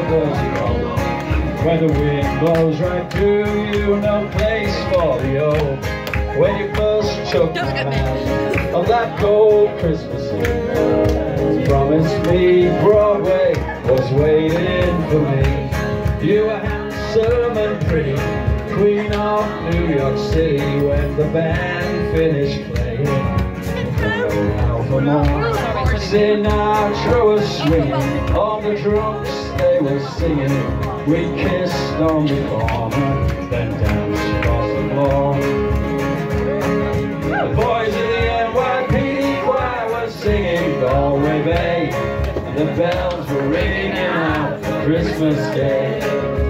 does it go? When the wind blows right through you, no place for the old. When you first took my hand on that cold Christmas Eve, promised me Broadway was waiting for me. You were handsome and pretty, Queen of New York City. When the band finished playing, now for more. Sinatra was swinging, all the drunks they were singing. We kissed on the corner, then danced across the floor. The boys of the NYPD choir were singing Galway Bay, and the bells were ringing out for Christmas Day.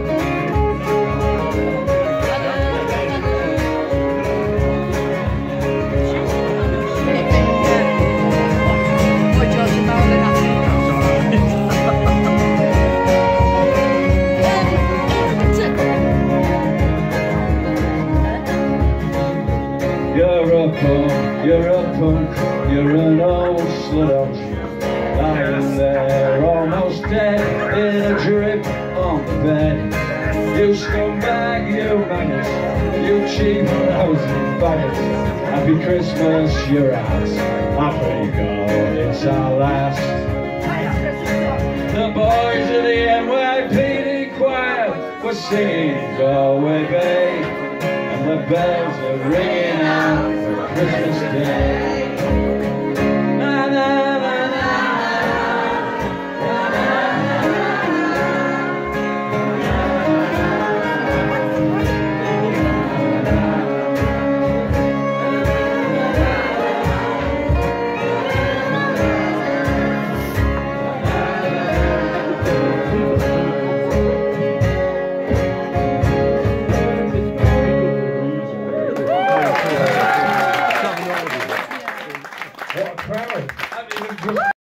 You're a punk, you're an old slut, lying there almost dead in a drip on the bed. You scumbag, you maggot, you cheap lousy faggot. Happy Christmas, you're out, happy God, it's our last. The boys of the NYPD choir were singing Galway Bay, and the bells are ringing out for Christmas Day. What a crowd!